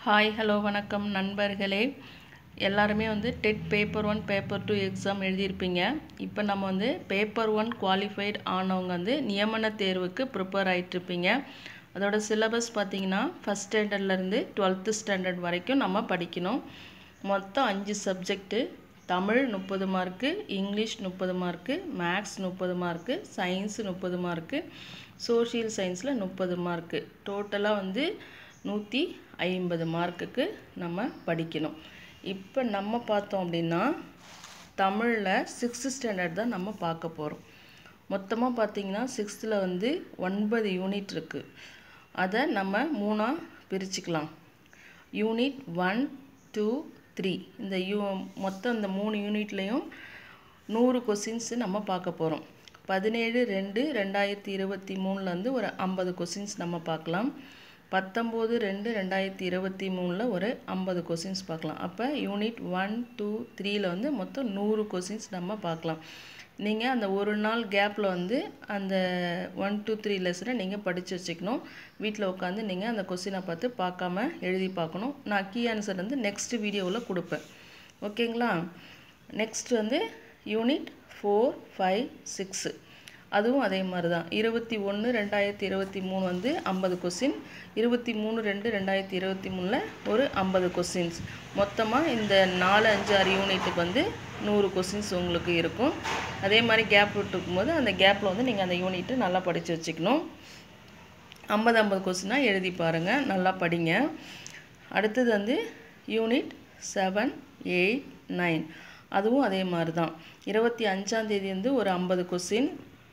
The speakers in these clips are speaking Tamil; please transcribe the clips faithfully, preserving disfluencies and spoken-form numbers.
ஹாய் ஹலோ வணக்கம் நண்பர்களே. எல்லாருமே வந்து TET paper one paper two exam எழுதியிருப்பீங்க. இப்போ நம்ம வந்து பேப்பர் ஒன் குவாலிஃபைட் ஆனவங்க வந்து நியமன தேர்வுக்கு ப்ரிப்பேர் ஆகிட்டுருப்பீங்க. அதோட சிலபஸ் பார்த்திங்கன்னா ஃபஸ்ட் ஸ்டாண்டர்ட்லேருந்து டுவெல்த்து ஸ்டாண்டர்ட் வரைக்கும் நம்ம படிக்கணும். மொத்தம் அஞ்சு சப்ஜெக்ட்டு. தமிழ் முப்பது மார்க்கு, இங்கிலீஷ் முப்பது மார்க்கு, மேக்ஸ் முப்பது மார்க்கு, சயின்ஸு முப்பது மார்க்கு, சோஷியல் சயின்ஸில் முப்பது மார்க்கு. டோட்டலாக வந்து நூற்றி ஐம்பது மார்க்குக்கு நம்ம படிக்கணும். இப்போ நம்ம பார்த்தோம் அப்படின்னா தமிழில் சிக்ஸ்த்து ஸ்டாண்டர்ட் தான் நம்ம பார்க்க போகிறோம். மொத்தமாக பார்த்திங்கன்னா சிக்ஸ்த்தில் வந்து ஒன்பது யூனிட் இருக்குது. அதை நம்ம மூணாக பிரிச்சுக்கலாம். யூனிட் ஒன் டூ த்ரீ இந்த யூ மொத்தம் இந்த மூணு யூனிட்லேயும் நூறு கொஸ்டின்ஸு நம்ம பார்க்க போகிறோம். பதினேழு ரெண்டு ரெண்டாயிரத்தி இருபத்தி மூணுலேருந்து ஒரு ஐம்பது கொஸ்டின்ஸ் நம்ம பார்க்கலாம். பத்தொம்போது ரெண்டு ரெண்டாயிரத்தி இருபத்தி மூணில் ஒரு ஐம்பது கொஸ்டின்ஸ் பார்க்கலாம். அப்போ யூனிட் ஒன் டூ த்ரீயில் வந்து மொத்தம் நூறு கொஸ்டின்ஸ் நம்ம பார்க்கலாம். நீங்கள் அந்த ஒரு நாள் கேப்பில் வந்து அந்த ஒன் டூ த்ரீ லெசனை நீங்கள் படித்து வச்சுக்கணும். வீட்டில் உட்காந்து நீங்கள் அந்த கொஸ்டினை பார்த்து பார்க்காம எழுதி பார்க்கணும். நான் கீ ஆன்சர் வந்து நெக்ஸ்ட் வீடியோவில் கொடுப்பேன். ஓகேங்களா? நெக்ஸ்ட் வந்து யூனிட் ஃபோர் ஃபைவ் சிக்ஸு அதுவும் அதே மாதிரி தான். இருபத்தி ஒன்று ரெண்டாயிரத்தி இருபத்தி மூணு வந்து ஐம்பது கொஸ்டின், இருபத்தி மூணு ரெண்டு ரெண்டாயிரத்தி இருபத்தி மூணில் ஒரு ஐம்பது கொஸ்டின்ஸ். மொத்தமாக இந்த நாலு அஞ்சு ஆறு யூனிட்டுக்கு வந்து நூறு கொஸ்டின்ஸ் உங்களுக்கு இருக்கும். அதே மாதிரி கேப் விட்டுருக்கும் போது அந்த கேப்பில் வந்து நீங்கள் அந்த யூனிட்டு நல்லா படித்து வச்சுக்கணும். ஐம்பது ஐம்பது கொஸ்டினாக எழுதி பாருங்கள், நல்லா படிங்க. அடுத்தது வந்து யூனிட் செவன் எயிட் நைன் அதுவும் அதே மாதிரி தான். இருபத்தி அஞ்சாந்தேதி வந்து ஒரு ஐம்பது கொஸ்டின்,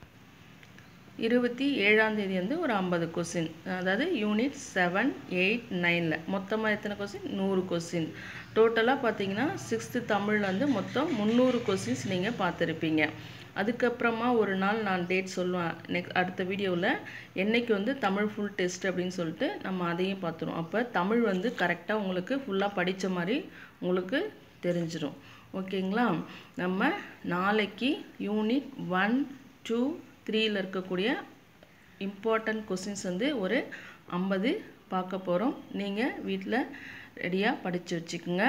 இருபத்தி ஏழாந்தேதி வந்து ஒரு ஐம்பது கொஸ்டின். அதாவது யூனிட் செவன் எயிட் நைனில் மொத்தமாக எத்தனை கொஸ்டின்? நூறு கொஸ்டின். டோட்டலாக பார்த்தீங்கன்னா சிக்ஸ்த்து தமிழில் வந்து மொத்தம் முந்நூறு கொஸ்டின்ஸ் நீங்கள் பார்த்துருப்பீங்க. அதுக்கப்புறமா ஒரு நாள் நான் டேட் சொல்லுவேன் நெக்ஸ்ட் அடுத்த வீடியோவில், என்றைக்கு வந்து தமிழ் ஃபுல் டெஸ்ட் அப்படின்னு சொல்லிட்டு நம்ம அதையும் பார்த்துருவோம். அப்போ தமிழ் வந்து கரெக்டாக உங்களுக்கு ஃபுல்லாக படித்த மாதிரி உங்களுக்கு தெரிஞ்சிடும். ஓகேங்களா? நம்ம நாளைக்கு யூனிட் ஒன் டூ த்ரீயில் இருக்கக்கூடிய இம்பார்ட்டன்ட் கொஸ்டின்ஸ் வந்து ஒரு ஐம்பது பார்க்க போகிறோம். நீங்கள் வீட்டில் ரெடியாக படித்து வச்சுக்கோங்க.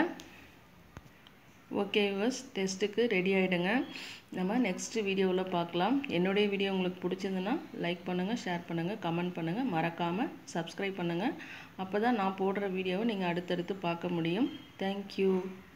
ஓகே வியூவர்ஸ், டெஸ்ட்டுக்கு ரெடி ஆகிடுங்க. நம்ம நெக்ஸ்ட் வீடியோவில் பார்க்கலாம். என்னுடைய வீடியோ உங்களுக்கு பிடிச்சிருந்துன்னா லைக் பண்ணுங்கள், ஷேர் பண்ணுங்கள், கமெண்ட் பண்ணுங்கள், மறக்காமல் சப்ஸ்கிரைப் பண்ணுங்கள். அப்போ தான் நான் போடுற வீடியோவை நீங்கள் அடுத்தடுத்து பார்க்க முடியும். தேங்க்யூ.